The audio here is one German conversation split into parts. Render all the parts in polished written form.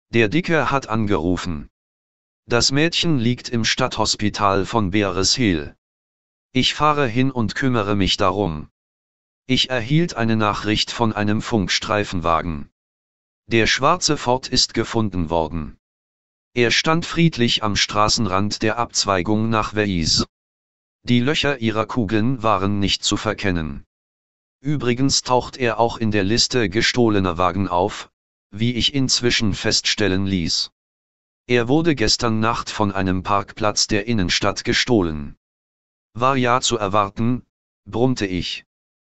Der Dicke hat angerufen. Das Mädchen liegt im Stadthospital von Beares Hill. Ich fahre hin und kümmere mich darum. Ich erhielt eine Nachricht von einem Funkstreifenwagen. Der schwarze Ford ist gefunden worden. Er stand friedlich am Straßenrand der Abzweigung nach Veys. Die Löcher ihrer Kugeln waren nicht zu verkennen. Übrigens taucht er auch in der Liste gestohlener Wagen auf, wie ich inzwischen feststellen ließ. Er wurde gestern Nacht von einem Parkplatz der Innenstadt gestohlen. War ja zu erwarten, brummte ich.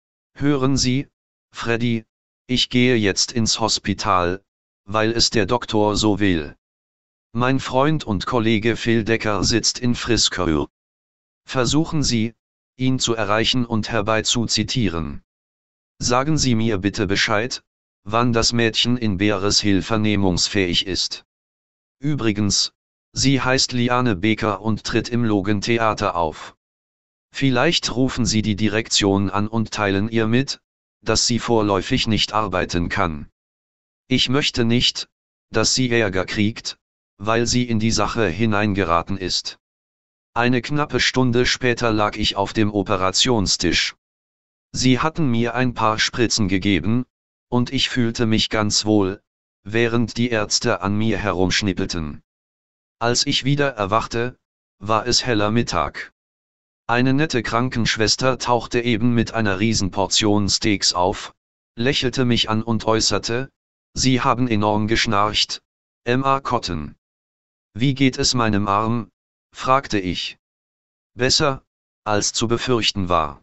Hören Sie, Freddy, ich gehe jetzt ins Hospital, weil es der Doktor so will. Mein Freund und Kollege Phil Decker sitzt in Frisco. Versuchen Sie, ihn zu erreichen und herbeizuzitieren. Sagen Sie mir bitte Bescheid, wann das Mädchen in Beares Hill vernehmungsfähig ist. Übrigens, sie heißt Liane Baker und tritt im Logan Theater auf. Vielleicht rufen Sie die Direktion an und teilen ihr mit, dass sie vorläufig nicht arbeiten kann. Ich möchte nicht, dass sie Ärger kriegt, weil sie in die Sache hineingeraten ist. Eine knappe Stunde später lag ich auf dem Operationstisch. Sie hatten mir ein paar Spritzen gegeben, und ich fühlte mich ganz wohl, während die Ärzte an mir herumschnippelten. Als ich wieder erwachte, war es heller Mittag. Eine nette Krankenschwester tauchte eben mit einer Riesenportion Steaks auf, lächelte mich an und äußerte, Sie haben enorm geschnarcht, M.A. Cotton. Wie geht es meinem Arm? Fragte ich. Besser, als zu befürchten war.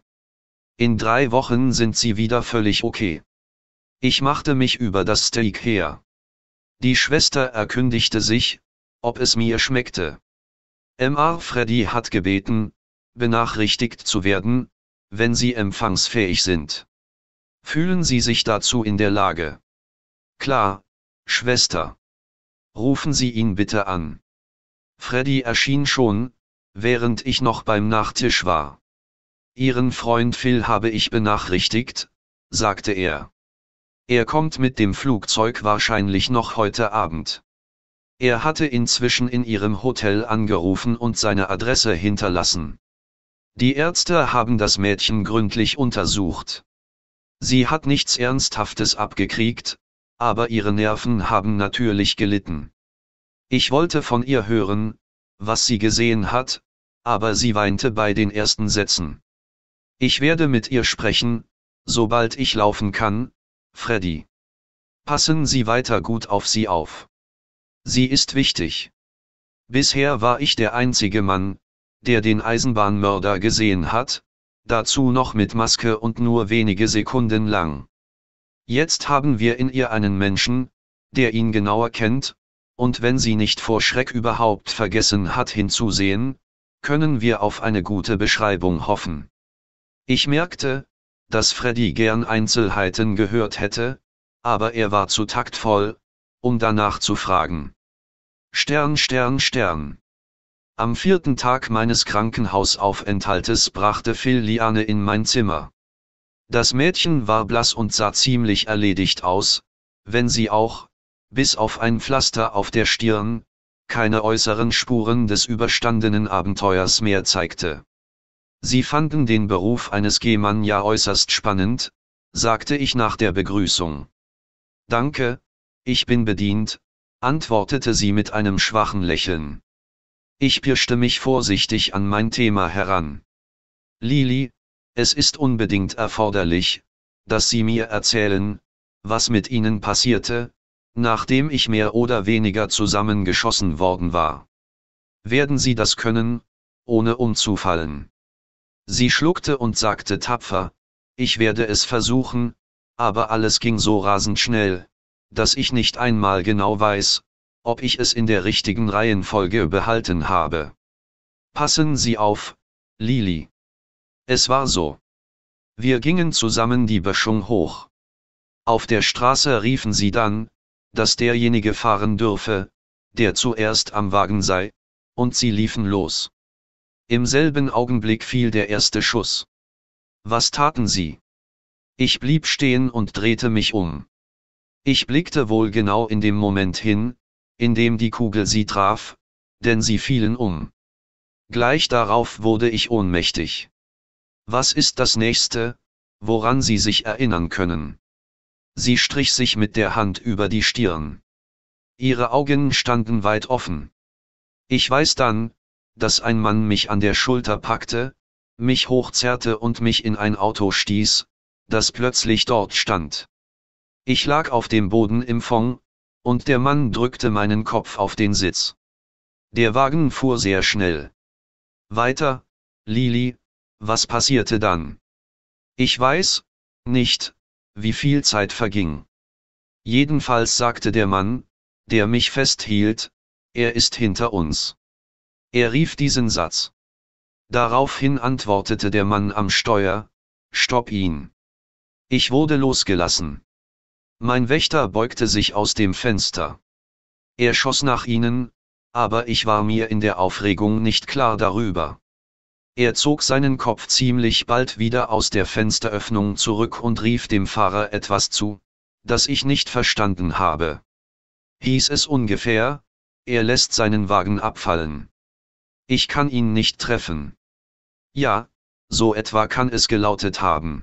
In 3 Wochen sind Sie wieder völlig okay. Ich machte mich über das Steak her. Die Schwester erkündigte sich, ob es mir schmeckte. M.A. Freddy hat gebeten, benachrichtigt zu werden, wenn Sie empfangsfähig sind. Fühlen Sie sich dazu in der Lage? Klar, Schwester. Rufen Sie ihn bitte an. Freddy erschien schon, während ich noch beim Nachtisch war. Ihren Freund Phil habe ich benachrichtigt, sagte er. Er kommt mit dem Flugzeug wahrscheinlich noch heute Abend. Er hatte inzwischen in Ihrem Hotel angerufen und seine Adresse hinterlassen. Die Ärzte haben das Mädchen gründlich untersucht. Sie hat nichts Ernsthaftes abgekriegt, aber ihre Nerven haben natürlich gelitten. Ich wollte von ihr hören, was sie gesehen hat, aber sie weinte bei den ersten Sätzen. Ich werde mit ihr sprechen, sobald ich laufen kann, Freddy. Passen Sie weiter gut auf sie auf. Sie ist wichtig. Bisher war ich der einzige Mann, der den Eisenbahnmörder gesehen hat, dazu noch mit Maske und nur wenige Sekunden lang. Jetzt haben wir in ihr einen Menschen, der ihn genauer kennt, und wenn sie nicht vor Schreck überhaupt vergessen hat hinzusehen, können wir auf eine gute Beschreibung hoffen. Ich merkte, dass Freddy gern Einzelheiten gehört hätte, aber er war zu taktvoll, um danach zu fragen. Stern, Stern, Stern. Am 4. Tag meines Krankenhausaufenthaltes brachte Phil Liane in mein Zimmer. Das Mädchen war blass und sah ziemlich erledigt aus, wenn sie auch, bis auf ein Pflaster auf der Stirn, keine äußeren Spuren des überstandenen Abenteuers mehr zeigte. Sie fanden den Beruf eines G-Mann ja äußerst spannend, sagte ich nach der Begrüßung. Danke, ich bin bedient, antwortete sie mit einem schwachen Lächeln. Ich pirschte mich vorsichtig an mein Thema heran. Lili, es ist unbedingt erforderlich, dass Sie mir erzählen, was mit Ihnen passierte, nachdem ich mehr oder weniger zusammengeschossen worden war. Werden Sie das können, ohne umzufallen? Sie schluckte und sagte tapfer, ich werde es versuchen, aber alles ging so rasend schnell, dass ich nicht einmal genau weiß, ob ich es in der richtigen Reihenfolge behalten habe. Passen Sie auf, Lili. Es war so. Wir gingen zusammen die Böschung hoch. Auf der Straße riefen sie dann, dass derjenige fahren dürfe, der zuerst am Wagen sei, und sie liefen los. Im selben Augenblick fiel der erste Schuss. Was taten sie? Ich blieb stehen und drehte mich um. Ich blickte wohl genau in dem Moment hin, indem die Kugel sie traf, denn sie fielen um. Gleich darauf wurde ich ohnmächtig. Was ist das nächste, woran Sie sich erinnern können? Sie strich sich mit der Hand über die Stirn. Ihre Augen standen weit offen. Ich weiß dann, dass ein Mann mich an der Schulter packte, mich hochzerrte und mich in ein Auto stieß, das plötzlich dort stand. Ich lag auf dem Boden im Fond, und der Mann drückte meinen Kopf auf den Sitz. Der Wagen fuhr sehr schnell. Weiter, Lili, was passierte dann? Ich weiß nicht, wie viel Zeit verging. Jedenfalls sagte der Mann, der mich festhielt, er ist hinter uns. Er rief diesen Satz. Daraufhin antwortete der Mann am Steuer, stopp ihn. Ich wurde losgelassen. Mein Wächter beugte sich aus dem Fenster. Er schoss nach ihnen, aber ich war mir in der Aufregung nicht klar darüber. Er zog seinen Kopf ziemlich bald wieder aus der Fensteröffnung zurück und rief dem Fahrer etwas zu, das ich nicht verstanden habe. Hieß es ungefähr, er lässt seinen Wagen abfallen. Ich kann ihn nicht treffen. Ja, so etwa kann es gelautet haben.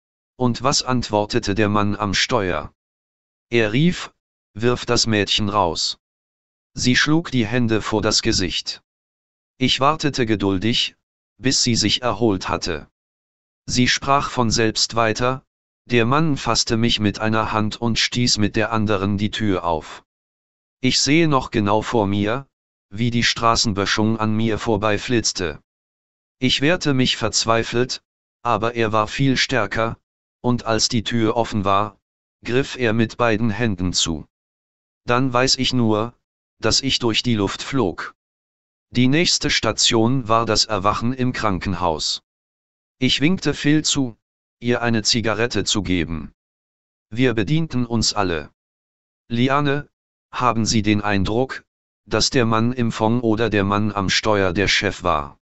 Und was antwortete der Mann am Steuer? Er rief, wirf das Mädchen raus. Sie schlug die Hände vor das Gesicht. Ich wartete geduldig, bis sie sich erholt hatte. Sie sprach von selbst weiter, der Mann fasste mich mit einer Hand und stieß mit der anderen die Tür auf. Ich sehe noch genau vor mir, wie die Straßenböschung an mir vorbeiflitzte. Ich wehrte mich verzweifelt, aber er war viel stärker, und als die Tür offen war, griff er mit beiden Händen zu. Dann weiß ich nur, dass ich durch die Luft flog. Die nächste Station war das Erwachen im Krankenhaus. Ich winkte Phil zu, ihr eine Zigarette zu geben. Wir bedienten uns alle. Liane, haben Sie den Eindruck, dass der Mann im Fond oder der Mann am Steuer der Chef war?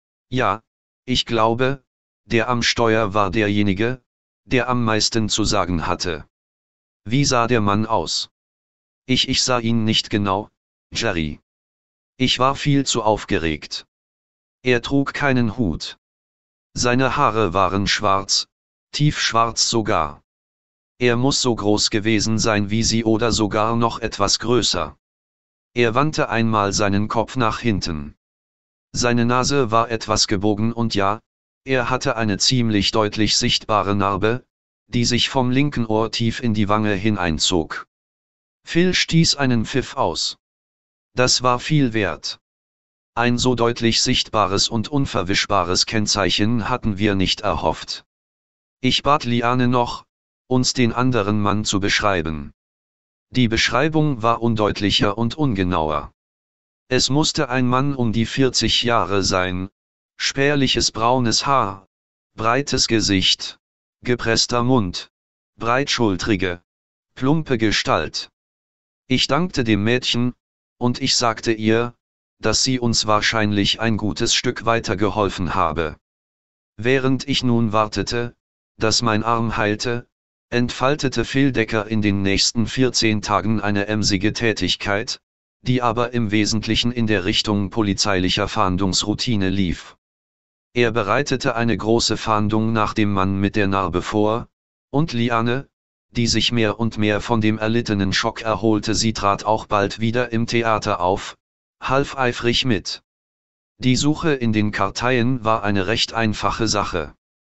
Ja, ich glaube, der am Steuer war derjenige, der am meisten zu sagen hatte. Wie sah der Mann aus? Ich sah ihn nicht genau, Jerry. Ich war viel zu aufgeregt. Er trug keinen Hut. Seine Haare waren schwarz, tiefschwarz sogar. Er muss so groß gewesen sein wie Sie oder sogar noch etwas größer. Er wandte einmal seinen Kopf nach hinten. Seine Nase war etwas gebogen und ja, er hatte eine ziemlich deutlich sichtbare Narbe, die sich vom linken Ohr tief in die Wange hineinzog. Phil stieß einen Pfiff aus. Das war viel wert. Ein so deutlich sichtbares und unverwischbares Kennzeichen hatten wir nicht erhofft. Ich bat Liane noch, uns den anderen Mann zu beschreiben. Die Beschreibung war undeutlicher und ungenauer. Es musste ein Mann um die 40 Jahre sein, spärliches braunes Haar, breites Gesicht, gepresster Mund, breitschultrige, plumpe Gestalt. Ich dankte dem Mädchen, und ich sagte ihr, dass sie uns wahrscheinlich ein gutes Stück weitergeholfen habe. Während ich nun wartete, dass mein Arm heilte, entfaltete Phil Decker in den nächsten 14 Tagen eine emsige Tätigkeit, die aber im Wesentlichen in der Richtung polizeilicher Fahndungsroutine lief. Er bereitete eine große Fahndung nach dem Mann mit der Narbe vor, und Liane, die sich mehr und mehr von dem erlittenen Schock erholte, sie trat auch bald wieder im Theater auf, half eifrig mit. Die Suche in den Karteien war eine recht einfache Sache.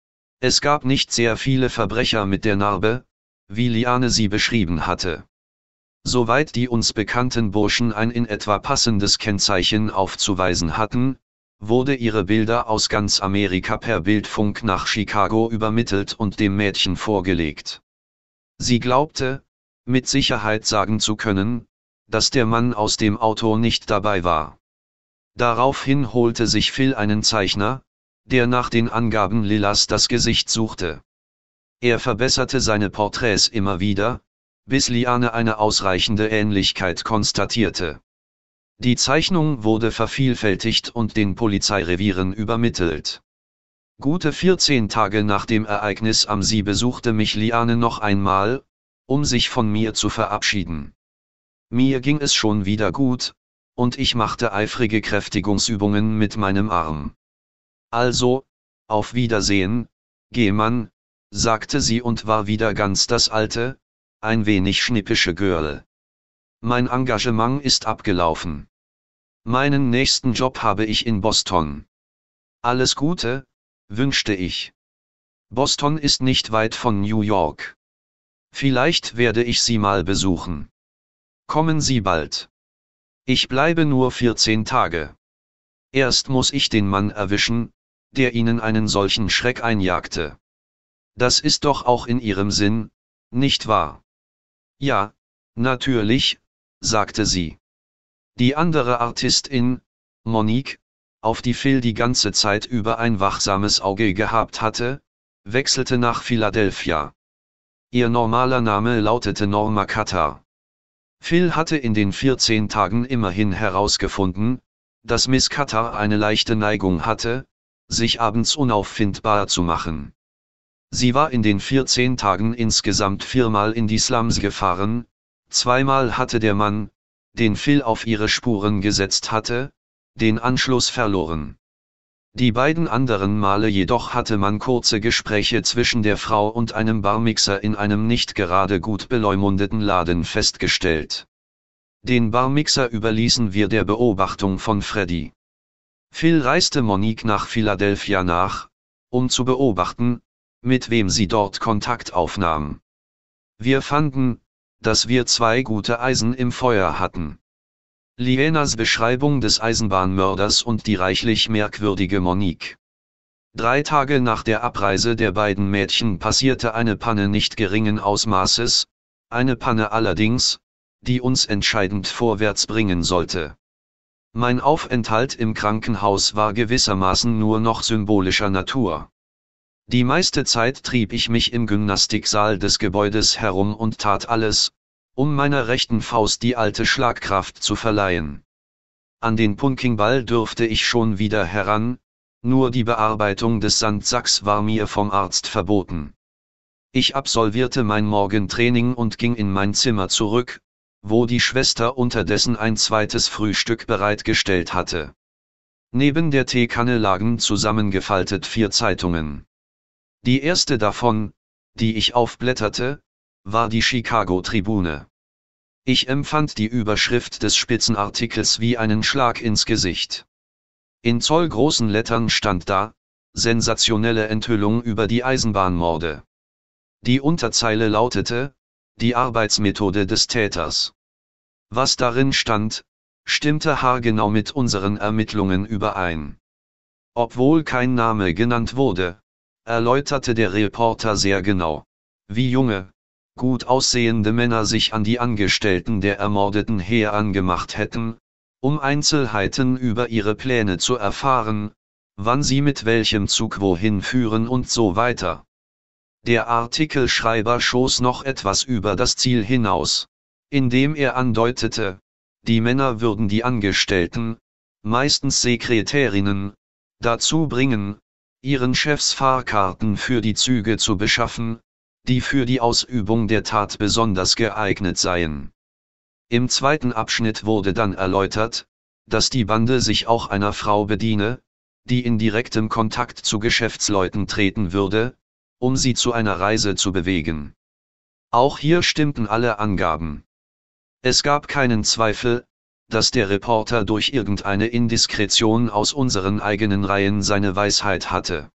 Es gab nicht sehr viele Verbrecher mit der Narbe, wie Liane sie beschrieben hatte. Soweit die uns bekannten Burschen ein in etwa passendes Kennzeichen aufzuweisen hatten, wurde ihre Bilder aus ganz Amerika per Bildfunk nach Chicago übermittelt und dem Mädchen vorgelegt. Sie glaubte, mit Sicherheit sagen zu können, dass der Mann aus dem Auto nicht dabei war. Daraufhin holte sich Phil einen Zeichner, der nach den Angaben Lilas das Gesicht suchte. Er verbesserte seine Porträts immer wieder, bis Liane eine ausreichende Ähnlichkeit konstatierte. Die Zeichnung wurde vervielfältigt und den Polizeirevieren übermittelt. Gute 14 Tage nach dem Ereignis am See besuchte mich Liane noch einmal, um sich von mir zu verabschieden. Mir ging es schon wieder gut, und ich machte eifrige Kräftigungsübungen mit meinem Arm. Also, auf Wiedersehen, Gehmann, sagte sie und war wieder ganz das alte, ein wenig schnippische Girl. Mein Engagement ist abgelaufen. Meinen nächsten Job habe ich in Boston. Alles Gute, wünschte ich. Boston ist nicht weit von New York. Vielleicht werde ich Sie mal besuchen. Kommen Sie bald. Ich bleibe nur 14 Tage. Erst muss ich den Mann erwischen, der Ihnen einen solchen Schreck einjagte. Das ist doch auch in Ihrem Sinn, nicht wahr? Ja, natürlich, sagte sie. Die andere Artistin, Monique, auf die Phil die ganze Zeit über ein wachsames Auge gehabt hatte, wechselte nach Philadelphia. Ihr normaler Name lautete Norma Cutter. Phil hatte in den 14 Tagen immerhin herausgefunden, dass Miss Cutter eine leichte Neigung hatte, sich abends unauffindbar zu machen. Sie war in den 14 Tagen insgesamt 4-mal in die Slums gefahren, 2-mal hatte der Mann, den Phil auf ihre Spuren gesetzt hatte, den Anschluss verloren. Die beiden anderen Male jedoch hatte man kurze Gespräche zwischen der Frau und einem Barmixer in einem nicht gerade gut beleumundeten Laden festgestellt. Den Barmixer überließen wir der Beobachtung von Freddy. Phil reiste Monique nach Philadelphia nach, um zu beobachten, mit wem sie dort Kontakt aufnahm. Wir fanden, dass wir 2 gute Eisen im Feuer hatten. Lienas Beschreibung des Eisenbahnmörders und die reichlich merkwürdige Monique. 3 Tage nach der Abreise der beiden Mädchen passierte eine Panne nicht geringen Ausmaßes, eine Panne allerdings, die uns entscheidend vorwärts bringen sollte. Mein Aufenthalt im Krankenhaus war gewissermaßen nur noch symbolischer Natur. Die meiste Zeit trieb ich mich im Gymnastiksaal des Gebäudes herum und tat alles, um meiner rechten Faust die alte Schlagkraft zu verleihen. An den Punkingball dürfte ich schon wieder heran, nur die Bearbeitung des Sandsacks war mir vom Arzt verboten. Ich absolvierte mein Morgentraining und ging in mein Zimmer zurück, wo die Schwester unterdessen ein zweites Frühstück bereitgestellt hatte. Neben der Teekanne lagen zusammengefaltet 4 Zeitungen. Die erste davon, die ich aufblätterte, war die Chicago Tribune. Ich empfand die Überschrift des Spitzenartikels wie einen Schlag ins Gesicht. In zollgroßen Lettern stand da: sensationelle Enthüllung über die Eisenbahnmorde. Die Unterzeile lautete: die Arbeitsmethode des Täters. Was darin stand, stimmte haargenau mit unseren Ermittlungen überein. Obwohl kein Name genannt wurde, erläuterte der Reporter sehr genau, wie junge, gut aussehende Männer sich an die Angestellten der Ermordeten herangemacht hätten, um Einzelheiten über ihre Pläne zu erfahren, wann sie mit welchem Zug wohin führen und so weiter. Der Artikelschreiber schoss noch etwas über das Ziel hinaus, indem er andeutete, die Männer würden die Angestellten, meistens Sekretärinnen, dazu bringen, ihren Chefs Fahrkarten für die Züge zu beschaffen, die für die Ausübung der Tat besonders geeignet seien. Im zweiten Abschnitt wurde dann erläutert, dass die Bande sich auch einer Frau bediene, die in direktem Kontakt zu Geschäftsleuten treten würde, um sie zu einer Reise zu bewegen. Auch hier stimmten alle Angaben. Es gab keinen Zweifel, dass der Reporter durch irgendeine Indiskretion aus unseren eigenen Reihen seine Weisheit hatte.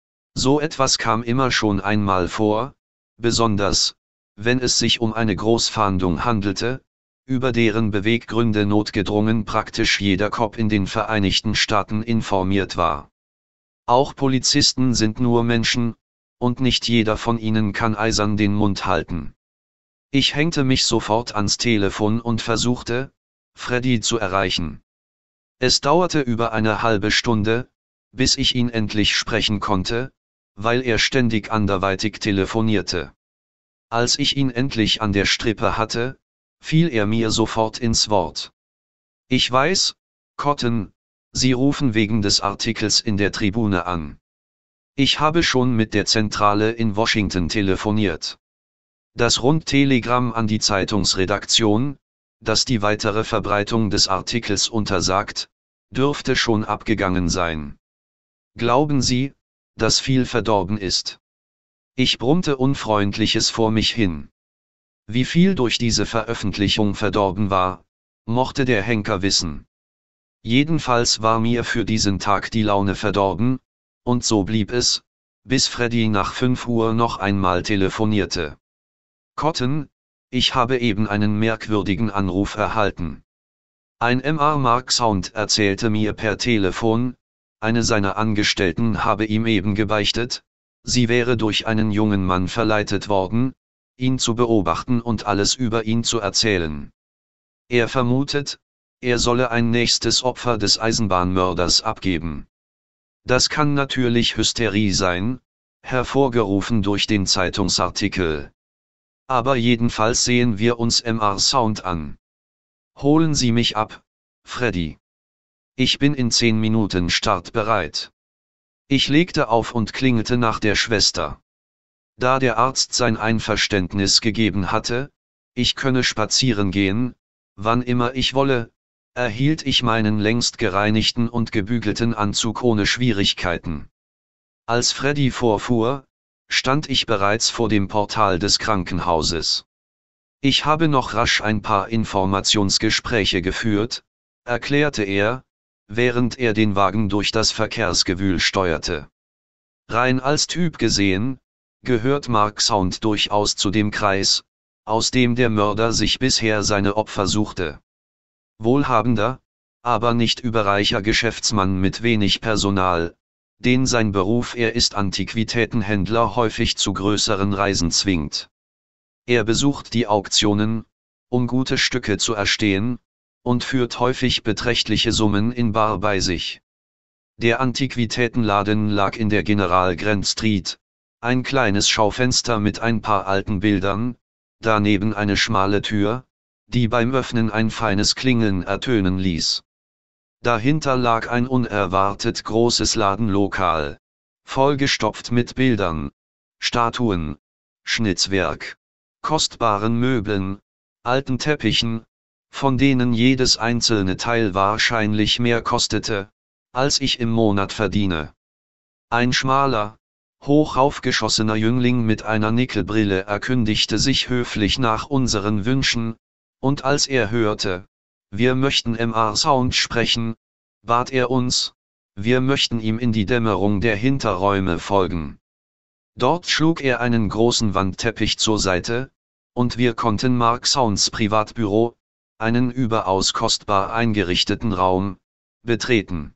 So etwas kam immer schon einmal vor, besonders, wenn es sich um eine Großfahndung handelte, über deren Beweggründe notgedrungen praktisch jeder Cop in den Vereinigten Staaten informiert war. Auch Polizisten sind nur Menschen, und nicht jeder von ihnen kann eisern den Mund halten. Ich hängte mich sofort ans Telefon und versuchte, Freddy zu erreichen. Es dauerte über eine halbe Stunde, bis ich ihn endlich sprechen konnte, weil er ständig anderweitig telefonierte. Als ich ihn endlich an der Strippe hatte, fiel er mir sofort ins Wort. Ich weiß, Cotton, Sie rufen wegen des Artikels in der Tribune an. Ich habe schon mit der Zentrale in Washington telefoniert. Das Rundtelegramm an die Zeitungsredaktion, das die weitere Verbreitung des Artikels untersagt, dürfte schon abgegangen sein. Glauben Sie, dass viel verdorben ist? Ich brummte Unfreundliches vor mich hin. Wie viel durch diese Veröffentlichung verdorben war, mochte der Henker wissen. Jedenfalls war mir für diesen Tag die Laune verdorben, und so blieb es, bis Freddy nach 5 Uhr noch einmal telefonierte. Cotton, ich habe eben einen merkwürdigen Anruf erhalten. Ein Mr. Mark Sound erzählte mir per Telefon, eine seiner Angestellten habe ihm eben gebeichtet, sie wäre durch einen jungen Mann verleitet worden, ihn zu beobachten und alles über ihn zu erzählen. Er vermutet, er solle ein nächstes Opfer des Eisenbahnmörders abgeben. Das kann natürlich Hysterie sein, hervorgerufen durch den Zeitungsartikel. Aber jedenfalls sehen wir uns Mr. Sound an. Holen Sie mich ab, Freddy. Ich bin in 10 Minuten startbereit. Ich legte auf und klingelte nach der Schwester. Da der Arzt sein Einverständnis gegeben hatte, ich könne spazieren gehen, wann immer ich wolle, erhielt ich meinen längst gereinigten und gebügelten Anzug ohne Schwierigkeiten. Als Freddy vorfuhr, stand ich bereits vor dem Portal des Krankenhauses. Ich habe noch rasch ein paar Informationsgespräche geführt, erklärte er, während er den Wagen durch das Verkehrsgewühl steuerte. Rein als Typ gesehen, gehört Mark Sound durchaus zu dem Kreis, aus dem der Mörder sich bisher seine Opfer suchte. Wohlhabender, aber nicht überreicher Geschäftsmann mit wenig Personal, den sein Beruf er ist Antiquitätenhändler häufig zu größeren Reisen zwingt. Er besucht die Auktionen, um gute Stücke zu erstehen, und führt häufig beträchtliche Summen in bar bei sich. Der Antiquitätenladen lag in der General Grant Street, ein kleines Schaufenster mit ein paar alten Bildern, daneben eine schmale Tür, die beim Öffnen ein feines Klingeln ertönen ließ. Dahinter lag ein unerwartet großes Ladenlokal, vollgestopft mit Bildern, Statuen, Schnitzwerk, kostbaren Möbeln, alten Teppichen, von denen jedes einzelne Teil wahrscheinlich mehr kostete, als ich im Monat verdiene. Ein schmaler, hoch aufgeschossener Jüngling mit einer Nickelbrille erkündigte sich höflich nach unseren Wünschen, und als er hörte, wir möchten Mr. Sound sprechen, bat er uns, wir möchten ihm in die Dämmerung der Hinterräume folgen. Dort schlug er einen großen Wandteppich zur Seite, und wir konnten Mark Sounds Privatbüro, einen überaus kostbar eingerichteten Raum, betreten.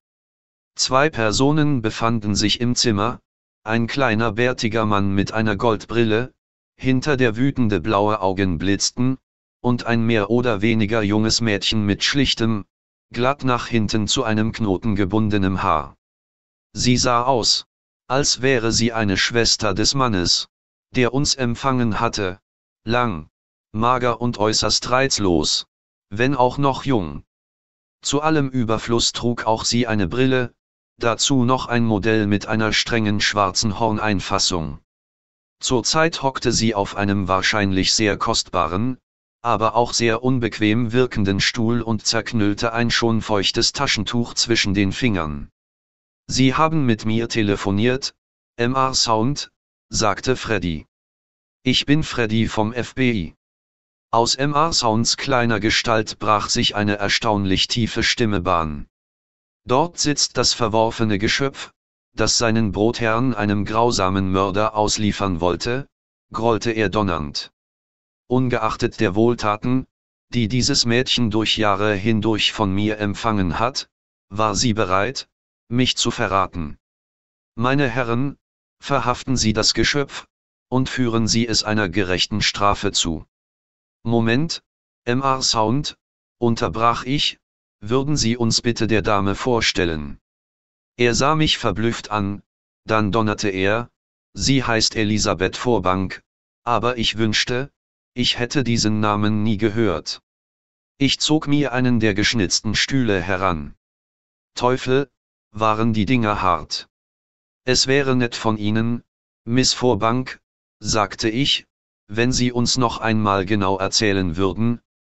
2 Personen befanden sich im Zimmer, ein kleiner bärtiger Mann mit einer Goldbrille, hinter der wütende blaue Augen blitzten, und ein mehr oder weniger junges Mädchen mit schlichtem, glatt nach hinten zu einem Knoten gebundenem Haar. Sie sah aus, als wäre sie eine Schwester des Mannes, der uns empfangen hatte, lang, mager und äußerst reizlos, wenn auch noch jung. Zu allem Überfluss trug auch sie eine Brille, dazu noch ein Modell mit einer strengen schwarzen Horneinfassung. Zurzeit hockte sie auf einem wahrscheinlich sehr kostbaren, aber auch sehr unbequem wirkenden Stuhl und zerknüllte ein schon feuchtes Taschentuch zwischen den Fingern. Sie haben mit mir telefoniert, Mr. Sound, sagte Freddy. Ich bin Freddy vom FBI. Aus Mr. Sounds kleiner Gestalt brach sich eine erstaunlich tiefe Stimme Bahn. Dort sitzt das verworfene Geschöpf, das seinen Brotherrn einem grausamen Mörder ausliefern wollte, grollte er donnernd. Ungeachtet der Wohltaten, die dieses Mädchen durch Jahre hindurch von mir empfangen hat, war sie bereit, mich zu verraten. Meine Herren, verhaften Sie das Geschöpf, und führen Sie es einer gerechten Strafe zu. Moment, Mr. Sound, unterbrach ich, würden Sie uns bitte der Dame vorstellen. Er sah mich verblüfft an, dann donnerte er, sie heißt Elisabeth Vorbank, aber ich wünschte, ich hätte diesen Namen nie gehört. Ich zog mir einen der geschnitzten Stühle heran. Teufel, waren die Dinger hart. Es wäre nett von Ihnen, Miss Vorbank, sagte ich, wenn Sie uns noch einmal genau erzählen würden,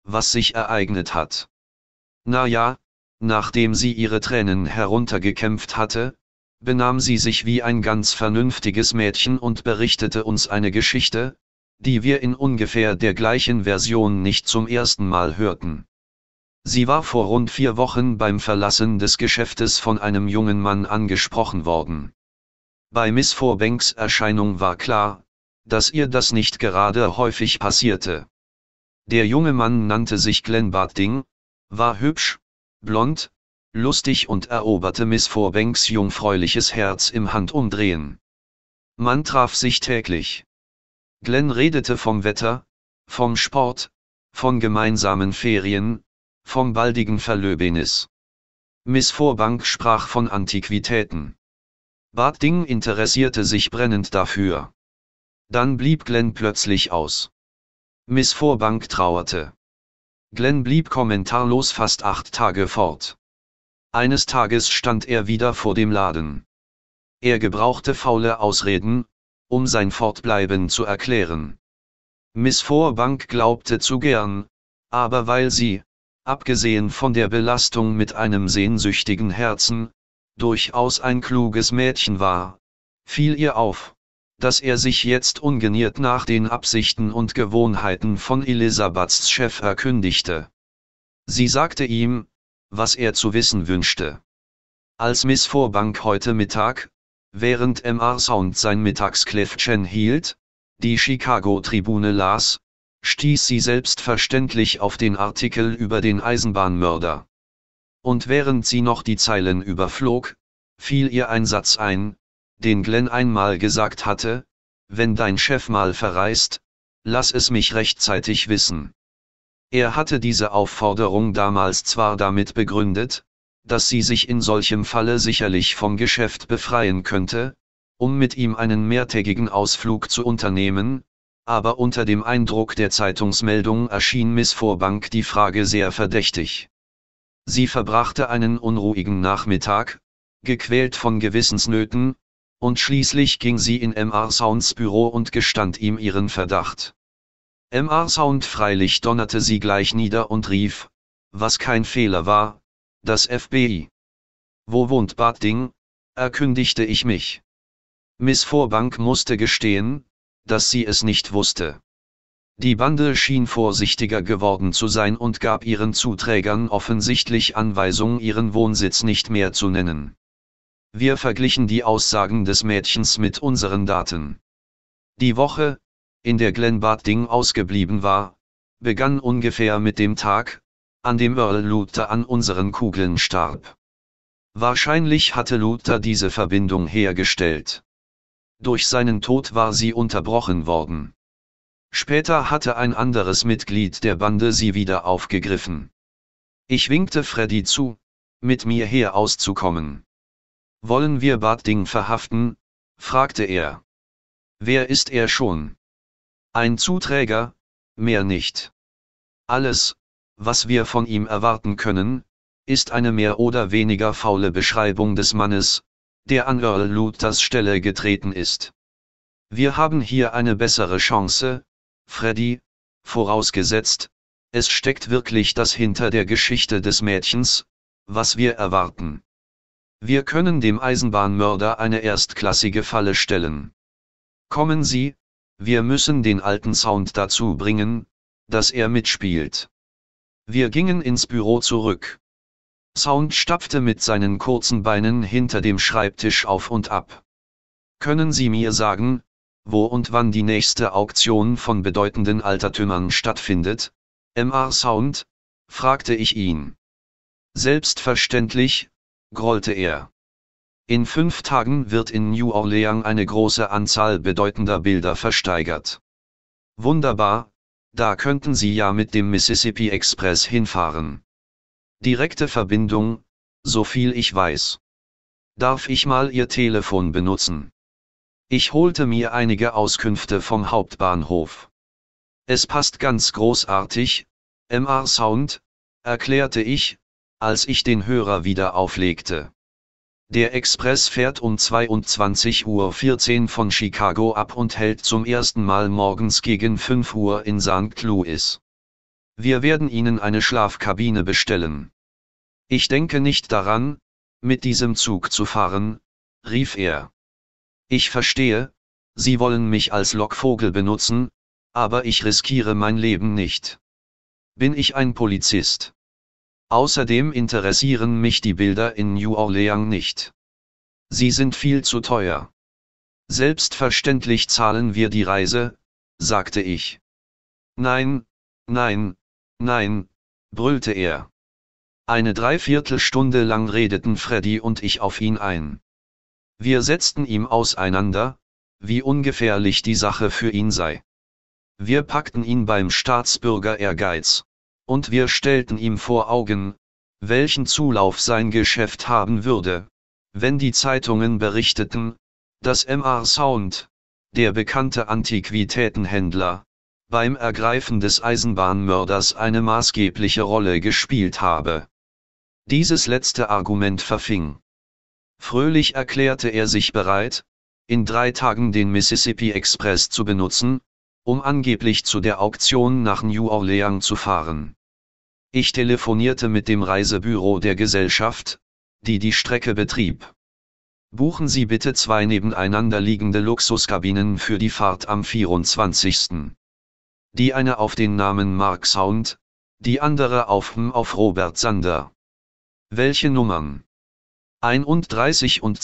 was sich ereignet hat. Na ja, nachdem sie ihre Tränen heruntergekämpft hatte, benahm sie sich wie ein ganz vernünftiges Mädchen und berichtete uns eine Geschichte, die wir in ungefähr der gleichen Version nicht zum ersten Mal hörten. Sie war vor rund 4 Wochen beim Verlassen des Geschäftes von einem jungen Mann angesprochen worden. Bei Miss Fairbanks Erscheinung war klar, dass ihr das nicht gerade häufig passierte. Der junge Mann nannte sich Glenn Barding, war hübsch, blond, lustig und eroberte Miss Fairbanks jungfräuliches Herz im Handumdrehen. Man traf sich täglich. Glenn redete vom Wetter, vom Sport, von gemeinsamen Ferien, vom baldigen Verlöbnis. Miss Fairbanks sprach von Antiquitäten. Barding interessierte sich brennend dafür. Dann blieb Glenn plötzlich aus. Miss Fairbanks trauerte. Glenn blieb kommentarlos fast 8 Tage fort. Eines Tages stand er wieder vor dem Laden. Er gebrauchte faule Ausreden, um sein Fortbleiben zu erklären. Miss Fairbanks glaubte zu gern, aber weil sie, abgesehen von der Belastung mit einem sehnsüchtigen Herzen, durchaus ein kluges Mädchen war, fiel ihr auf, dass er sich jetzt ungeniert nach den Absichten und Gewohnheiten von Elisabeths Chef erkundigte. Sie sagte ihm, was er zu wissen wünschte. Als Miss Fairbanks heute Mittag, während Mr. Sound sein Mittagskläffchen hielt, die Chicago-Tribune las, stieß sie selbstverständlich auf den Artikel über den Eisenbahnmörder. Und während sie noch die Zeilen überflog, fiel ihr ein Satz ein, den Glenn einmal gesagt hatte: Wenn dein Chef mal verreist, lass es mich rechtzeitig wissen. Er hatte diese Aufforderung damals zwar damit begründet, dass sie sich in solchem Falle sicherlich vom Geschäft befreien könnte, um mit ihm einen mehrtägigen Ausflug zu unternehmen, aber unter dem Eindruck der Zeitungsmeldung erschien Miss Fairbanks die Frage sehr verdächtig. Sie verbrachte einen unruhigen Nachmittag, gequält von Gewissensnöten, und schließlich ging sie in Mr. Sounds Büro und gestand ihm ihren Verdacht. Mr. Sound freilich donnerte sie gleich nieder und rief, was kein Fehler war, das FBI. Wo wohnt Barding? Erkundigte ich mich. Miss Fairbanks musste gestehen, dass sie es nicht wusste. Die Bande schien vorsichtiger geworden zu sein und gab ihren Zuträgern offensichtlich Anweisung, ihren Wohnsitz nicht mehr zu nennen. Wir verglichen die Aussagen des Mädchens mit unseren Daten. Die Woche, in der Glenn Barding ausgeblieben war, begann ungefähr mit dem Tag, an dem Earl Luther an unseren Kugeln starb. Wahrscheinlich hatte Luther diese Verbindung hergestellt. Durch seinen Tod war sie unterbrochen worden. Später hatte ein anderes Mitglied der Bande sie wieder aufgegriffen. Ich winkte Freddy zu, mit mir hier auszukommen. Wollen wir Barding verhaften? Fragte er. Wer ist er schon? Ein Zuträger, mehr nicht. Alles, was wir von ihm erwarten können, ist eine mehr oder weniger faule Beschreibung des Mannes, der an Earl Luthers Stelle getreten ist. Wir haben hier eine bessere Chance, Freddy, vorausgesetzt, es steckt wirklich das hinter der Geschichte des Mädchens, was wir erwarten. Wir können dem Eisenbahnmörder eine erstklassige Falle stellen. Kommen Sie, wir müssen den alten Sound dazu bringen, dass er mitspielt. Wir gingen ins Büro zurück. Sound stapfte mit seinen kurzen Beinen hinter dem Schreibtisch auf und ab. Können Sie mir sagen, wo und wann die nächste Auktion von bedeutenden Altertümern stattfindet, Mr. Sound? Fragte ich ihn. Selbstverständlich, grollte er. In 5 Tagen wird in New Orleans eine große Anzahl bedeutender Bilder versteigert. Wunderbar, da könnten Sie ja mit dem Mississippi Express hinfahren. Direkte Verbindung, so viel ich weiß. Darf ich mal Ihr Telefon benutzen? Ich holte mir einige Auskünfte vom Hauptbahnhof. Es passt ganz großartig, Mr. Sound, erklärte ich, als ich den Hörer wieder auflegte. Der Express fährt um 22:14 Uhr von Chicago ab und hält zum ersten Mal morgens gegen 5 Uhr in St. Louis. Wir werden Ihnen eine Schlafkabine bestellen. Ich denke nicht daran, mit diesem Zug zu fahren, rief er. Ich verstehe, Sie wollen mich als Lockvogel benutzen, aber ich riskiere mein Leben nicht. Bin ich ein Polizist? Außerdem interessieren mich die Bilder in New Orleans nicht. Sie sind viel zu teuer. Selbstverständlich zahlen wir die Reise, sagte ich. Nein, nein, nein, brüllte er. Eine Dreiviertelstunde lang redeten Freddy und ich auf ihn ein. Wir setzten ihm auseinander, wie ungefährlich die Sache für ihn sei. Wir packten ihn beim Staatsbürger Ehrgeiz, und wir stellten ihm vor Augen, welchen Zulauf sein Geschäft haben würde, wenn die Zeitungen berichteten, dass M.R. Sound, der bekannte Antiquitätenhändler, beim Ergreifen des Eisenbahnmörders eine maßgebliche Rolle gespielt habe. Dieses letzte Argument verfing. Fröhlich erklärte er sich bereit, in 3 Tagen den Mississippi Express zu benutzen, um angeblich zu der Auktion nach New Orleans zu fahren. Ich telefonierte mit dem Reisebüro der Gesellschaft, die die Strecke betrieb. Buchen Sie bitte 2 nebeneinander liegende Luxuskabinen für die Fahrt am 24. Die eine auf den Namen Mark Sound, die andere auf Robert Sander. Welche Nummern? 31 und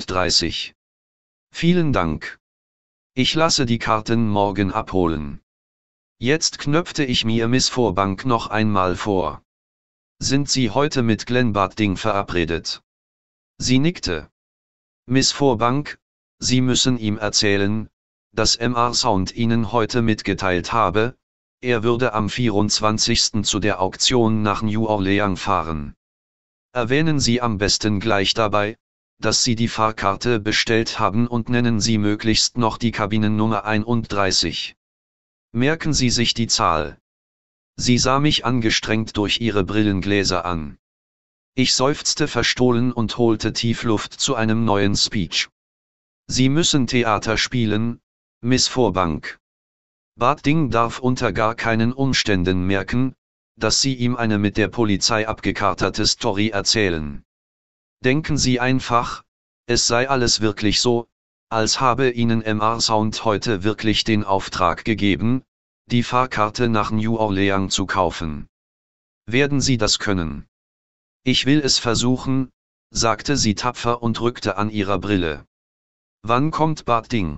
32. Vielen Dank. Ich lasse die Karten morgen abholen. Jetzt knöpfte ich mir Miss Furbank noch einmal vor. Sind Sie heute mit Glenn Bartding verabredet? Sie nickte. Miss Furbank, Sie müssen ihm erzählen, dass M.R. Sound Ihnen heute mitgeteilt habe, er würde am 24. zu der Auktion nach New Orleans fahren. Erwähnen Sie am besten gleich dabei, dass Sie die Fahrkarte bestellt haben und nennen Sie möglichst noch die Kabinennummer 31. Merken Sie sich die Zahl. Sie sah mich angestrengt durch ihre Brillengläser an. Ich seufzte verstohlen und holte tief Luft zu einem neuen Speech. Sie müssen Theater spielen, Miss Furbank. Bartding darf unter gar keinen Umständen merken, dass Sie ihm eine mit der Polizei abgekartete Story erzählen. Denken Sie einfach, es sei alles wirklich so, als habe Ihnen M.R. Sound heute wirklich den Auftrag gegeben, die Fahrkarte nach New Orleans zu kaufen. Werden Sie das können? Ich will es versuchen, sagte sie tapfer und rückte an ihrer Brille. Wann kommt Bartding?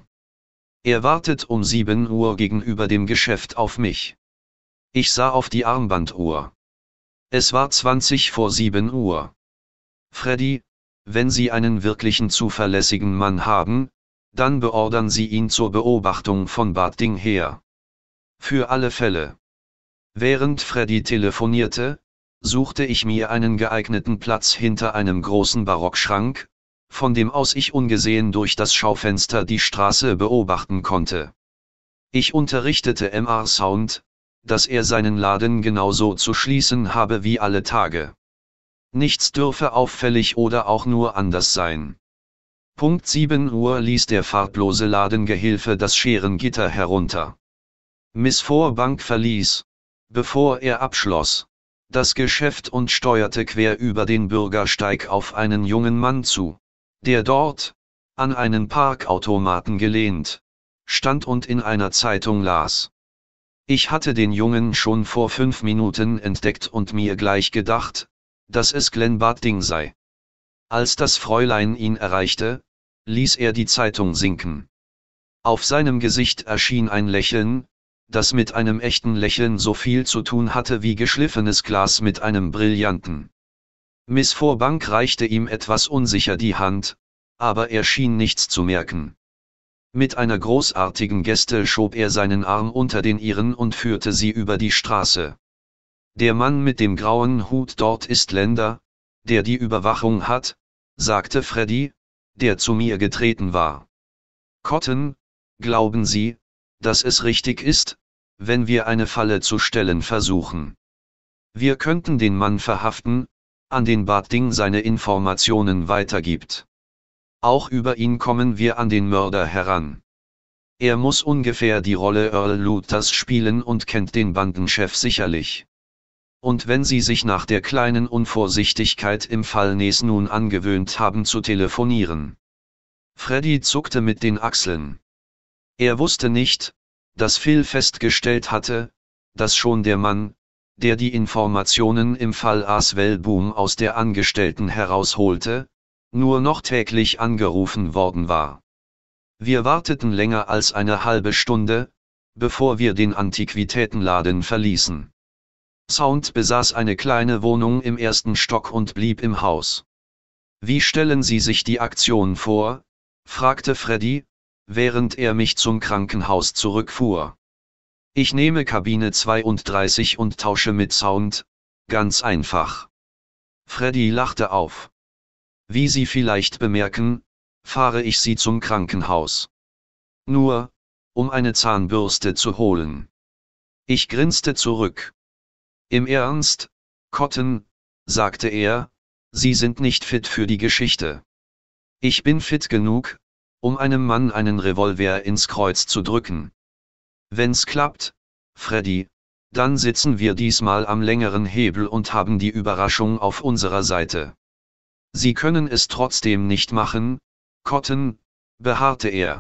Er wartet um 7 Uhr gegenüber dem Geschäft auf mich. Ich sah auf die Armbanduhr. Es war 20 vor 7 Uhr. Freddy, wenn Sie einen wirklichen zuverlässigen Mann haben, dann beordern Sie ihn zur Beobachtung von Bartding her. Für alle Fälle. Während Freddy telefonierte, suchte ich mir einen geeigneten Platz hinter einem großen Barockschrank, von dem aus ich ungesehen durch das Schaufenster die Straße beobachten konnte. Ich unterrichtete M.R. Sound, dass er seinen Laden genauso zu schließen habe wie alle Tage. Nichts dürfe auffällig oder auch nur anders sein. Punkt 7 Uhr ließ der farblose Ladengehilfe das Scherengitter herunter. Miss Furbank verließ, bevor er abschloss, das Geschäft und steuerte quer über den Bürgersteig auf einen jungen Mann zu, der dort, an einen Parkautomaten gelehnt, stand und in einer Zeitung las. Ich hatte den Jungen schon vor 5 Minuten entdeckt und mir gleich gedacht, dass es Glenn Bartding sei. Als das Fräulein ihn erreichte, ließ er die Zeitung sinken. Auf seinem Gesicht erschien ein Lächeln, das mit einem echten Lächeln so viel zu tun hatte wie geschliffenes Glas mit einem Brillanten. Miss Furbank reichte ihm etwas unsicher die Hand, aber er schien nichts zu merken. Mit einer großartigen Geste schob er seinen Arm unter den ihren und führte sie über die Straße. Der Mann mit dem grauen Hut dort ist Lender, der die Überwachung hat, sagte Freddy, der zu mir getreten war. Cotton, glauben Sie, dass es richtig ist, wenn wir eine Falle zu stellen versuchen? Wir könnten den Mann verhaften, an den Bartding seine Informationen weitergibt. Auch über ihn kommen wir an den Mörder heran. Er muss ungefähr die Rolle Earl Luthers spielen und kennt den Bandenchef sicherlich. Und wenn Sie sich nach der kleinen Unvorsichtigkeit im Fall Nes nun angewöhnt haben zu telefonieren. Freddy zuckte mit den Achseln. Er wusste nicht, dass Phil festgestellt hatte, dass schon der Mann, der die Informationen im Fall Aswell-Boom aus der Angestellten herausholte, nur noch täglich angerufen worden war. Wir warteten länger als eine halbe Stunde, bevor wir den Antiquitätenladen verließen. Sound besaß eine kleine Wohnung im ersten Stock und blieb im Haus. Wie stellen Sie sich die Aktion vor? Fragte Freddy, während er mich zum Krankenhaus zurückfuhr. Ich nehme Kabine 32 und tausche mit Sound, ganz einfach. Freddy lachte auf. Wie Sie vielleicht bemerken, fahre ich Sie zum Krankenhaus. Nur, um eine Zahnbürste zu holen. Ich grinste zurück. Im Ernst, Cotton, sagte er, Sie sind nicht fit für die Geschichte. Ich bin fit genug, um einem Mann einen Revolver ins Kreuz zu drücken. Wenn's klappt, Freddy, dann sitzen wir diesmal am längeren Hebel und haben die Überraschung auf unserer Seite. Sie können es trotzdem nicht machen, Cotton, beharrte er.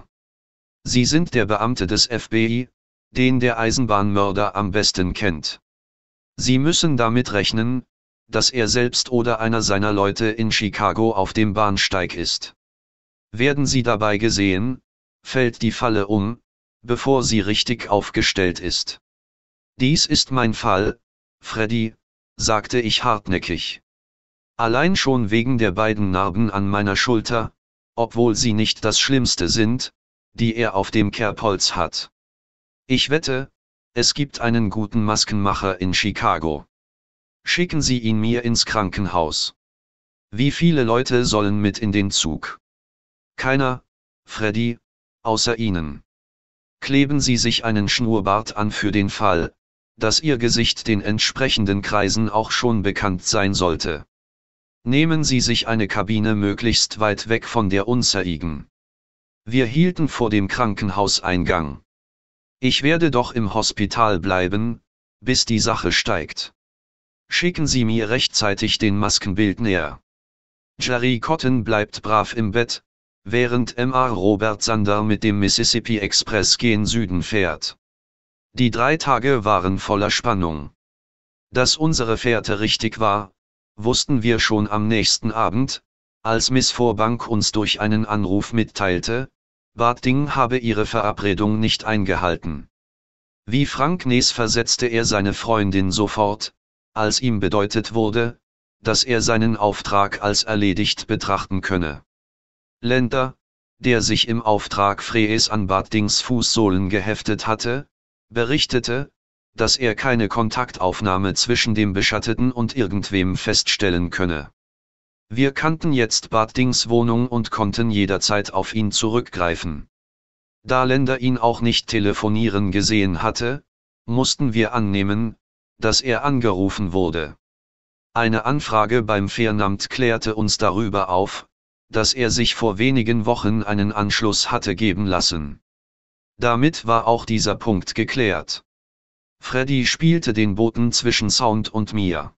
Sie sind der Beamte des FBI, den der Eisenbahnmörder am besten kennt. Sie müssen damit rechnen, dass er selbst oder einer seiner Leute in Chicago auf dem Bahnsteig ist. Werden Sie dabei gesehen, fällt die Falle um, bevor sie richtig aufgestellt ist. Dies ist mein Fall, Freddy, sagte ich hartnäckig. Allein schon wegen der beiden Narben an meiner Schulter, obwohl sie nicht das Schlimmste sind, die er auf dem Kerbholz hat. Ich wette, es gibt einen guten Maskenmacher in Chicago. Schicken Sie ihn mir ins Krankenhaus. Wie viele Leute sollen mit in den Zug? Keiner, Freddy, außer Ihnen. Kleben Sie sich einen Schnurrbart an für den Fall, dass Ihr Gesicht den entsprechenden Kreisen auch schon bekannt sein sollte. Nehmen Sie sich eine Kabine möglichst weit weg von der unserigen. Wir hielten vor dem Krankenhauseingang. Ich werde doch im Hospital bleiben, bis die Sache steigt. Schicken Sie mir rechtzeitig den Maskenbildner. Jerry Cotton bleibt brav im Bett, während Mr. Robert Sander mit dem Mississippi Express gen Süden fährt. Die 3 Tage waren voller Spannung. Dass unsere Fährte richtig war, wussten wir schon am nächsten Abend, als Miss Forbank uns durch einen Anruf mitteilte, Barting habe ihre Verabredung nicht eingehalten. Wie Frank Nes versetzte er seine Freundin sofort, als ihm bedeutet wurde, dass er seinen Auftrag als erledigt betrachten könne. Lender, der sich im Auftrag Frees an Bartings Fußsohlen geheftet hatte, berichtete, dass er keine Kontaktaufnahme zwischen dem Beschatteten und irgendwem feststellen könne. Wir kannten jetzt Bartings Wohnung und konnten jederzeit auf ihn zurückgreifen. Da Lender ihn auch nicht telefonieren gesehen hatte, mussten wir annehmen, dass er angerufen wurde. Eine Anfrage beim Fährnamt klärte uns darüber auf, dass er sich vor wenigen Wochen einen Anschluss hatte geben lassen. Damit war auch dieser Punkt geklärt. Freddy spielte den Boten zwischen Sound und mir.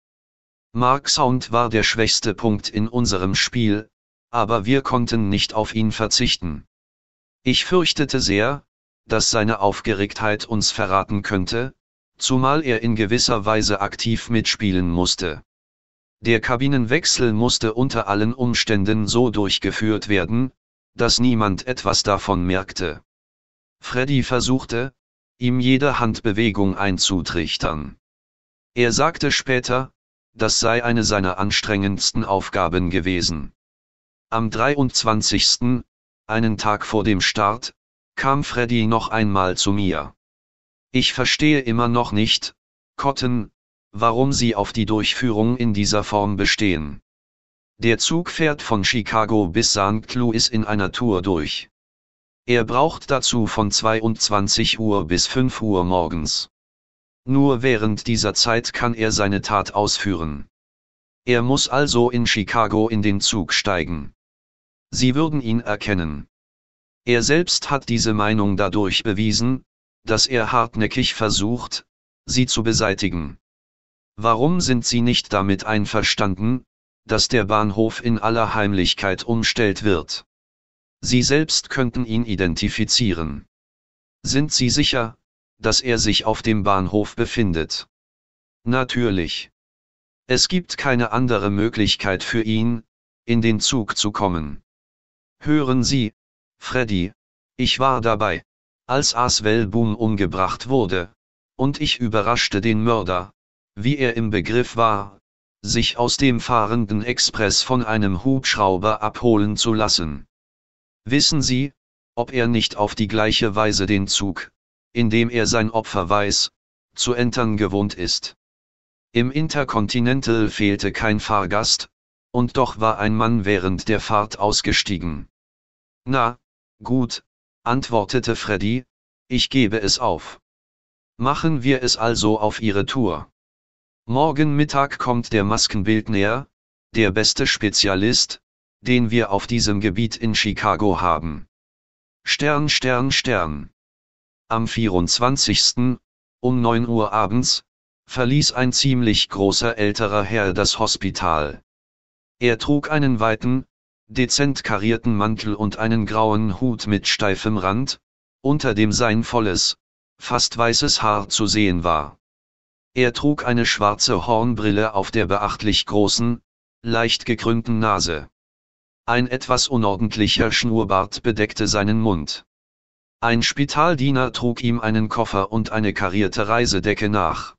Mark Sound war der schwächste Punkt in unserem Spiel, aber wir konnten nicht auf ihn verzichten. Ich fürchtete sehr, dass seine Aufgeregtheit uns verraten könnte, zumal er in gewisser Weise aktiv mitspielen musste. Der Kabinenwechsel musste unter allen Umständen so durchgeführt werden, dass niemand etwas davon merkte. Freddy versuchte, ihm jede Handbewegung einzutrichtern. Er sagte später, das sei eine seiner anstrengendsten Aufgaben gewesen. Am 23., einen Tag vor dem Start, kam Freddy noch einmal zu mir. Ich verstehe immer noch nicht, Cotton, warum Sie auf die Durchführung in dieser Form bestehen. Der Zug fährt von Chicago bis St. Louis in einer Tour durch. Er braucht dazu von 22 Uhr bis 5 Uhr morgens. Nur während dieser Zeit kann er seine Tat ausführen. Er muss also in Chicago in den Zug steigen. Sie würden ihn erkennen. Er selbst hat diese Meinung dadurch bewiesen, dass er hartnäckig versucht, sie zu beseitigen. Warum sind Sie nicht damit einverstanden, dass der Bahnhof in aller Heimlichkeit umstellt wird? Sie selbst könnten ihn identifizieren. Sind Sie sicher, dass er sich auf dem Bahnhof befindet? Natürlich. Es gibt keine andere Möglichkeit für ihn, in den Zug zu kommen. Hören Sie, Freddy, ich war dabei, als Aswell Boom umgebracht wurde, und ich überraschte den Mörder, wie er im Begriff war, sich aus dem fahrenden Express von einem Hubschrauber abholen zu lassen. Wissen Sie, ob er nicht auf die gleiche Weise den Zug, in dem er sein Opfer weiß, zu entern gewohnt ist? Im Intercontinental fehlte kein Fahrgast, und doch war ein Mann während der Fahrt ausgestiegen. Na, gut, antwortete Freddy, ich gebe es auf. Machen wir es also auf Ihre Tour. Morgen Mittag kommt der Maskenbildner, der beste Spezialist, den wir auf diesem Gebiet in Chicago haben. Stern, Stern, Stern. Am 24. um 9 Uhr abends, verließ ein ziemlich großer älterer Herr das Hospital. Er trug einen weiten, dezent karierten Mantel und einen grauen Hut mit steifem Rand, unter dem sein volles, fast weißes Haar zu sehen war. Er trug eine schwarze Hornbrille auf der beachtlich großen, leicht gekrümmten Nase. Ein etwas unordentlicher Schnurrbart bedeckte seinen Mund. Ein Spitaldiener trug ihm einen Koffer und eine karierte Reisedecke nach.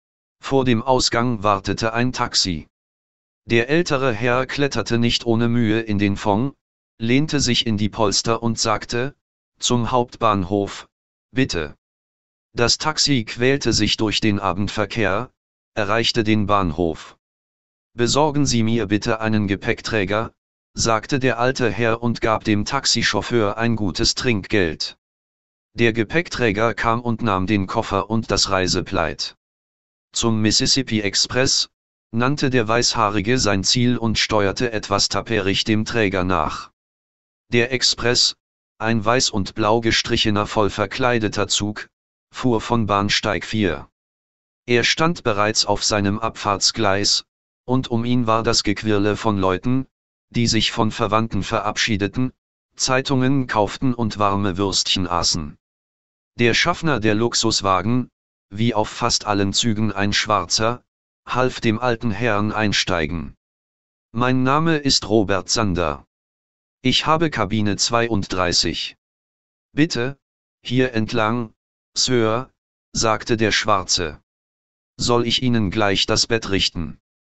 Vor dem Ausgang wartete ein Taxi. Der ältere Herr kletterte nicht ohne Mühe in den Fond, lehnte sich in die Polster und sagte, zum Hauptbahnhof, bitte. Das Taxi quälte sich durch den Abendverkehr, erreichte den Bahnhof. Besorgen Sie mir bitte einen Gepäckträger, sagte der alte Herr und gab dem Taxichauffeur ein gutes Trinkgeld. Der Gepäckträger kam und nahm den Koffer und das Reiseplaid. Zum Mississippi Express, nannte der Weißhaarige sein Ziel und steuerte etwas tapperig dem Träger nach. Der Express, ein weiß und blau gestrichener voll verkleideter Zug, fuhr von Bahnsteig 4. Er stand bereits auf seinem Abfahrtsgleis, und um ihn war das Gequirle von Leuten, die sich von Verwandten verabschiedeten, Zeitungen kauften und warme Würstchen aßen. Der Schaffner der Luxuswagen, wie auf fast allen Zügen ein Schwarzer, half dem alten Herrn einsteigen. Mein Name ist Robert Sander. Ich habe Kabine 32. Bitte, hier entlang, Sir, sagte der Schwarze. Soll ich Ihnen gleich das Bett richten?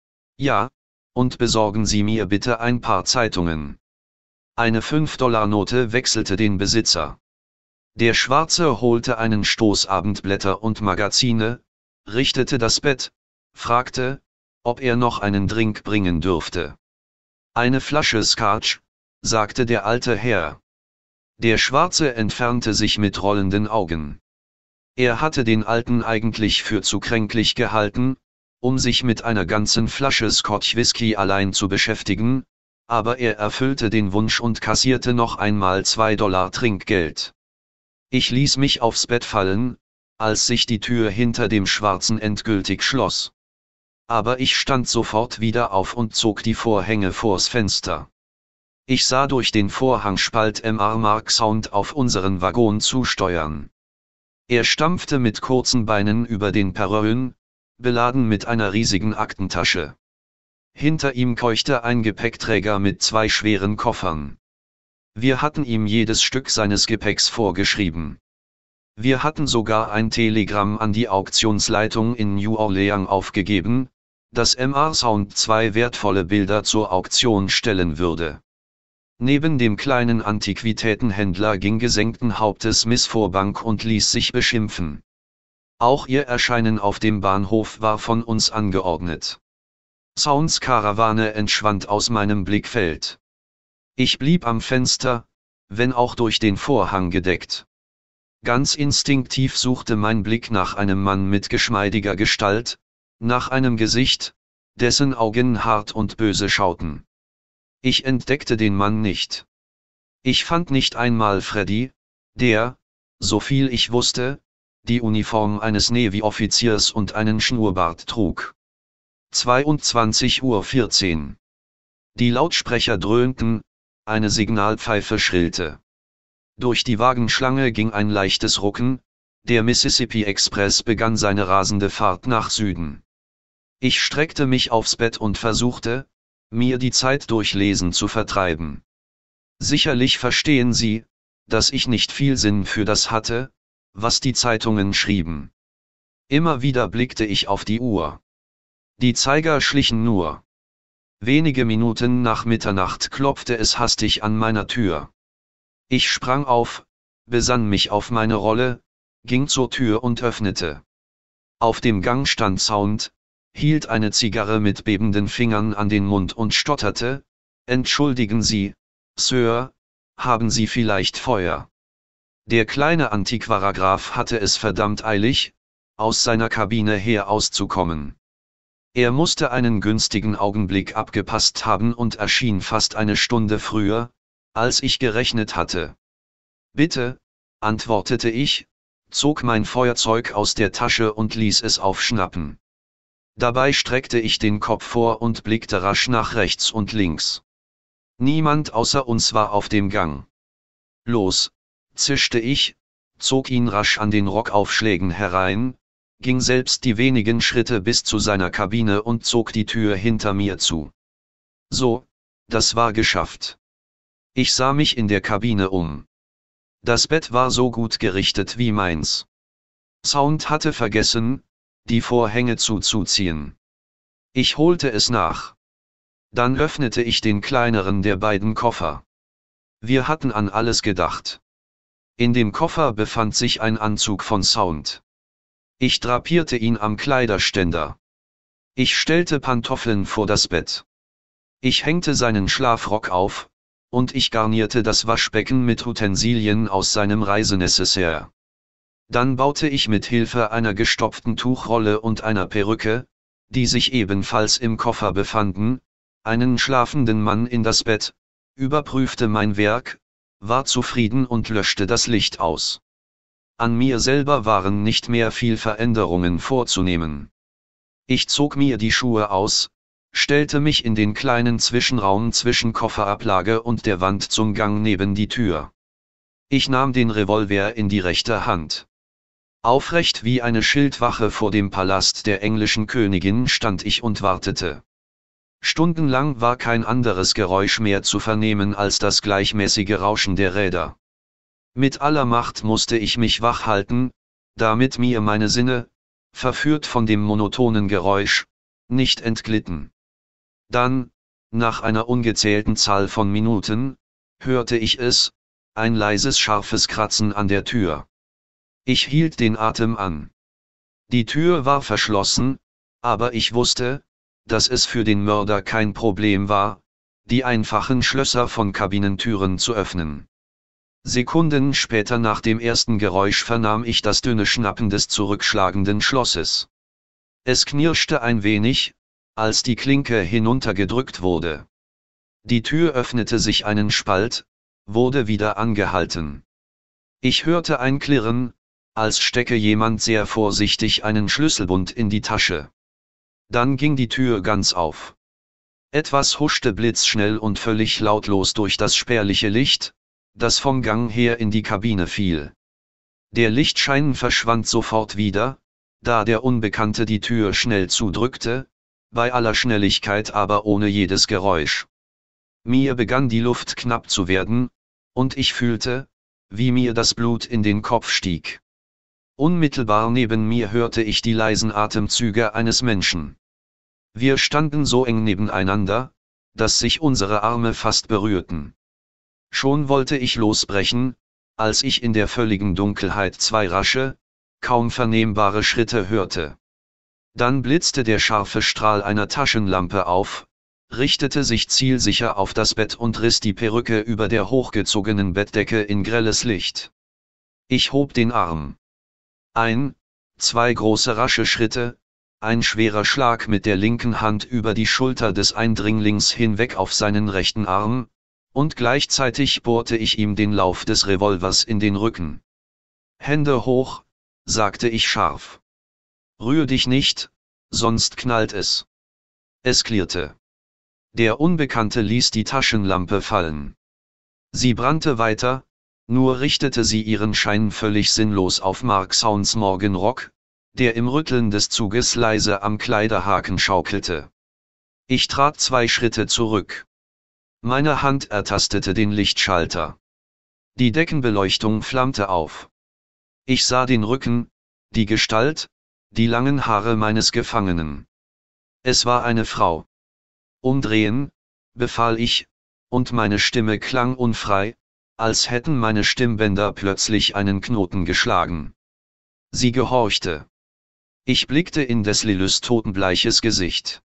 Ja, und besorgen Sie mir bitte ein paar Zeitungen. Eine 5-Dollar-Note wechselte den Besitzer. Der Schwarze holte einen Stoß Abendblätter und Magazine, richtete das Bett, fragte, ob er noch einen Drink bringen dürfte. Eine Flasche Scotch, sagte der alte Herr. Der Schwarze entfernte sich mit rollenden Augen. Er hatte den Alten eigentlich für zu kränklich gehalten, um sich mit einer ganzen Flasche Scotch Whisky allein zu beschäftigen, aber er erfüllte den Wunsch und kassierte noch einmal 2 Dollar Trinkgeld. Ich ließ mich aufs Bett fallen, als sich die Tür hinter dem Schwarzen endgültig schloss. Aber ich stand sofort wieder auf und zog die Vorhänge vors Fenster. Ich sah durch den Vorhangspalt Mr. Mark Sound auf unseren Waggon zusteuern. Er stampfte mit kurzen Beinen über den Perron, beladen mit einer riesigen Aktentasche. Hinter ihm keuchte ein Gepäckträger mit 2 schweren Koffern. Wir hatten ihm jedes Stück seines Gepäcks vorgeschrieben. Wir hatten sogar ein Telegramm an die Auktionsleitung in New Orleans aufgegeben, dass Mr. Sound 2 wertvolle Bilder zur Auktion stellen würde. Neben dem kleinen Antiquitätenhändler ging gesenkten Hauptes Miss Vorbank und ließ sich beschimpfen. Auch ihr Erscheinen auf dem Bahnhof war von uns angeordnet. Sounds Karawane entschwand aus meinem Blickfeld. Ich blieb am Fenster, wenn auch durch den Vorhang gedeckt. Ganz instinktiv suchte mein Blick nach einem Mann mit geschmeidiger Gestalt, nach einem Gesicht, dessen Augen hart und böse schauten. Ich entdeckte den Mann nicht. Ich fand nicht einmal Freddy, der, soviel ich wusste, die Uniform eines Navy-Offiziers und einen Schnurrbart trug. 22:14 Uhr. Die Lautsprecher dröhnten, eine Signalpfeife schrillte. Durch die Wagenschlange ging ein leichtes Rucken, der Mississippi Express begann seine rasende Fahrt nach Süden. Ich streckte mich aufs Bett und versuchte, mir die Zeit durch Lesen zu vertreiben. Sicherlich verstehen Sie, dass ich nicht viel Sinn für das hatte, was die Zeitungen schrieben. Immer wieder blickte ich auf die Uhr. Die Zeiger schlichen nur. Wenige Minuten nach Mitternacht klopfte es hastig an meiner Tür. Ich sprang auf, besann mich auf meine Rolle, ging zur Tür und öffnete. Auf dem Gang stand Sound, hielt eine Zigarre mit bebenden Fingern an den Mund und stotterte: Entschuldigen Sie, Sir, haben Sie vielleicht Feuer? Der kleine Antiquaragraf hatte es verdammt eilig, aus seiner Kabine her auszukommen. Er musste einen günstigen Augenblick abgepasst haben und erschien fast eine Stunde früher, als ich gerechnet hatte. Bitte, antwortete ich, zog mein Feuerzeug aus der Tasche und ließ es aufschnappen. Dabei streckte ich den Kopf vor und blickte rasch nach rechts und links. Niemand außer uns war auf dem Gang. Los, zischte ich, zog ihn rasch an den Rockaufschlägen herein, ging selbst die wenigen Schritte bis zu seiner Kabine und zog die Tür hinter mir zu. So, das war geschafft. Ich sah mich in der Kabine um. Das Bett war so gut gerichtet wie meins. Sound hatte vergessen, die Vorhänge zuzuziehen. Ich holte es nach. Dann öffnete ich den kleineren der beiden Koffer. Wir hatten an alles gedacht. In dem Koffer befand sich ein Anzug von Sound. Ich drapierte ihn am Kleiderständer. Ich stellte Pantoffeln vor das Bett. Ich hängte seinen Schlafrock auf, und ich garnierte das Waschbecken mit Utensilien aus seinem Reisenecessaire. Dann baute ich mit Hilfe einer gestopften Tuchrolle und einer Perücke, die sich ebenfalls im Koffer befanden, einen schlafenden Mann in das Bett, überprüfte mein Werk, war zufrieden und löschte das Licht aus. An mir selber waren nicht mehr viel Veränderungen vorzunehmen. Ich zog mir die Schuhe aus, stellte mich in den kleinen Zwischenraum zwischen Kofferablage und der Wand zum Gang neben die Tür. Ich nahm den Revolver in die rechte Hand. Aufrecht wie eine Schildwache vor dem Palast der englischen Königin stand ich und wartete. Stundenlang war kein anderes Geräusch mehr zu vernehmen als das gleichmäßige Rauschen der Räder. Mit aller Macht musste ich mich wach halten, damit mir meine Sinne, verführt von dem monotonen Geräusch, nicht entglitten. Dann, nach einer ungezählten Zahl von Minuten, hörte ich es, ein leises scharfes Kratzen an der Tür. Ich hielt den Atem an. Die Tür war verschlossen, aber ich wusste, dass es für den Mörder kein Problem war, die einfachen Schlösser von Kabinentüren zu öffnen. Sekunden später nach dem ersten Geräusch vernahm ich das dünne Schnappen des zurückschlagenden Schlosses. Es knirschte ein wenig, als die Klinke hinuntergedrückt wurde. Die Tür öffnete sich einen Spalt, wurde wieder angehalten. Ich hörte ein Klirren, als stecke jemand sehr vorsichtig einen Schlüsselbund in die Tasche. Dann ging die Tür ganz auf. Etwas huschte blitzschnell und völlig lautlos durch das spärliche Licht, das vom Gang her in die Kabine fiel. Der Lichtschein verschwand sofort wieder, da der Unbekannte die Tür schnell zudrückte, bei aller Schnelligkeit aber ohne jedes Geräusch. Mir begann die Luft knapp zu werden, und ich fühlte, wie mir das Blut in den Kopf stieg. Unmittelbar neben mir hörte ich die leisen Atemzüge eines Menschen. Wir standen so eng nebeneinander, dass sich unsere Arme fast berührten. Schon wollte ich losbrechen, als ich in der völligen Dunkelheit zwei rasche, kaum vernehmbare Schritte hörte. Dann blitzte der scharfe Strahl einer Taschenlampe auf, richtete sich zielsicher auf das Bett und riss die Perücke über der hochgezogenen Bettdecke in grelles Licht. Ich hob den Arm. Zwei große rasche Schritte, ein schwerer Schlag mit der linken Hand über die Schulter des Eindringlings hinweg auf seinen rechten Arm, und gleichzeitig bohrte ich ihm den Lauf des Revolvers in den Rücken. Hände hoch, sagte ich scharf. Rühr dich nicht, sonst knallt es. Es klirrte. Der Unbekannte ließ die Taschenlampe fallen. Sie brannte weiter, nur richtete sie ihren Schein völlig sinnlos auf Mark Sounds Morgenrock, der im Rütteln des Zuges leise am Kleiderhaken schaukelte. Ich trat 2 Schritte zurück. Meine Hand ertastete den Lichtschalter. Die Deckenbeleuchtung flammte auf. Ich sah den Rücken, die Gestalt, die langen Haare meines Gefangenen. Es war eine Frau. Umdrehen, befahl ich, und meine Stimme klang unfrei, als hätten meine Stimmbänder plötzlich einen Knoten geschlagen. Sie gehorchte. Ich blickte in des Lilys totenbleiches Gesicht.